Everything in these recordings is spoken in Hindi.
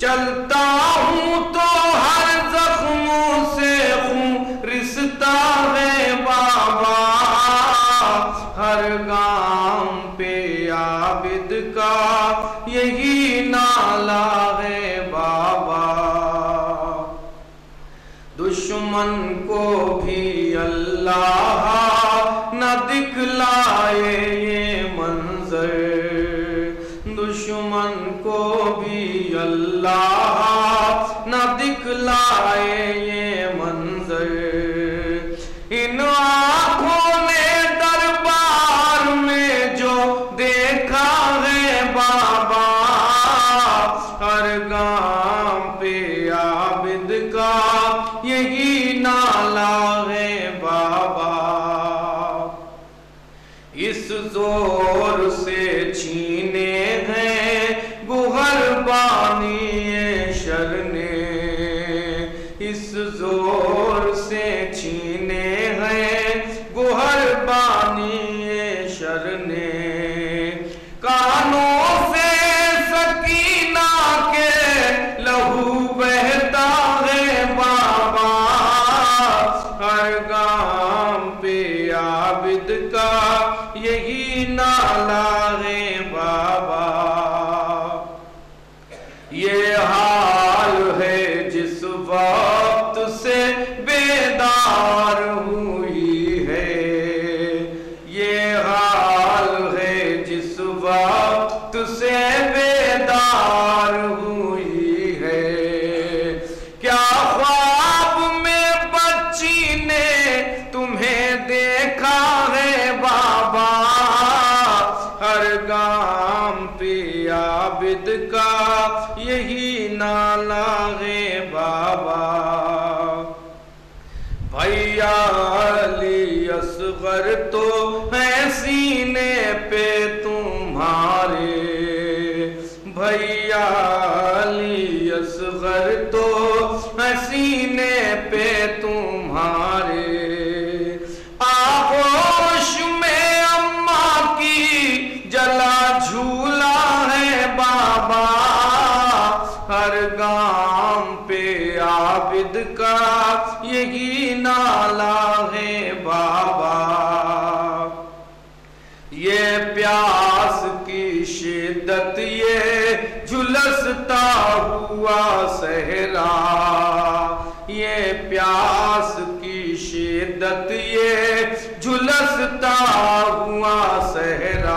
चलता हूँ तो हर जख्मों से खून रिसता है बाबा, हर गाम पे आबिद का यही नाला है बाबा। दुश्मन को भी अल्लाह न दिखलाए ये मंजर, दुश्मन को भी अल्लाह न दिखलाए ये मंजर। इन आँखों ने दरबार में जो देखा है बाबा, हर गाम पे आबिद का यही नाला है बाबा। इस जोर से छीने हैं गुहर बानी ये शर ने, इस जोर से छीने हैं गुहर बानी ये शर ने। कानों से सकीना के लहू बहता है बाबा, हर गाम पे आबिद का यही नाला है बाबा। ये हाल है जिस वक्त से बेदार हुई है, ये हाल है जिस वक्त से बेदार हुई है। क्या ख्वाब में बच्ची ने तुम्हें देखा है बाबा, हर गाम पे आबिद का यही नाला है बाबा। भैया अली असगर तो है सीने पे तुम्हारे, भैया अली असगर तो है सीने पे तुम्हारे। आगोश में अम्मा की जला झूला है बाबा, हर गाम पे आबिद का यही नाला है बाबा। ये प्यास की शिद्दत ये झुलसता हुआ सहरा, ये प्यास की शिद्दत ये झुलसता हुआ सहरा।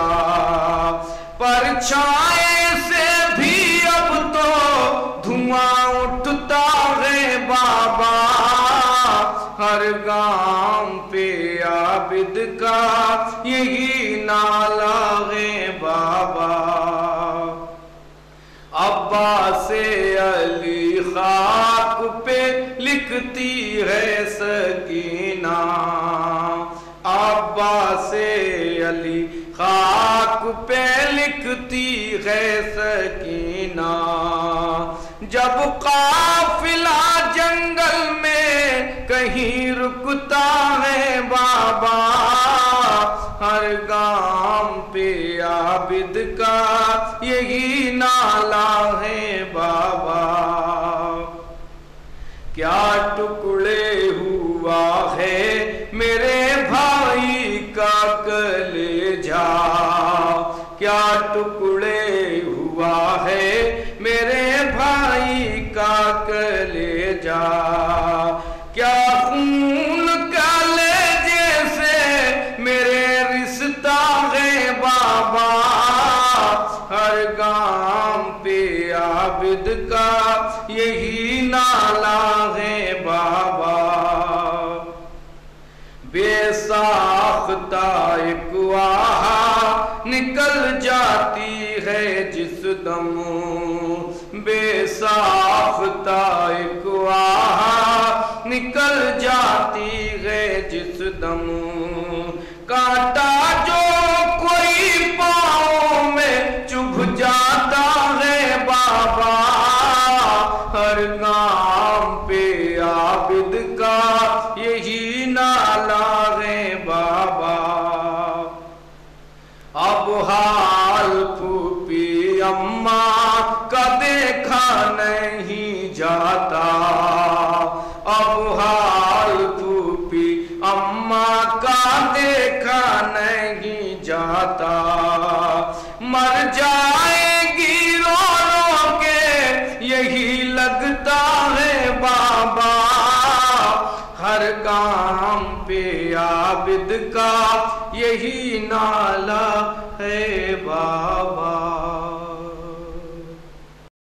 परछाए से भी अब तो धुआं उठता है बाबा, हर गाम पे आबिद का यही नाला है बाबा। अब्बा से अली खाक पे लिखती है सकीना, अब्बा से अली खाक पे लिखती है सकीना। जब काफिला जंगल में कहीं रुकता है बाबा, हर गाम पे आबिद का यही नाला है बाबा। क्या टुकड़े हुआ है मेरे भाई का कलेजा, क्या टुकड़े हुआ है मेरे भाई का कलेजा। क्या खून कलेजे से मेरे रिश्ता है बाबा, हर गाम पे आबिद का यही नाला है बाबा। बेसाख्ता एक आहा निकल जाती है जिस दम, बेसाख्ता एक आहा निकल जाती है जिस दम। कांटा जो कोई पाँव में चुभ जाता है बाबा, हर गाम पे आबिद का यही नाला है बाबा। अब हाल फूफी अम्मा का देखा देखा नहीं जाता, अब हाल फूफी अम्मा का देखा नहीं जाता। मर जाएगी रो रो के यही लगता है बाबा, हर काम पे आबिद का यही नाला है बाबा।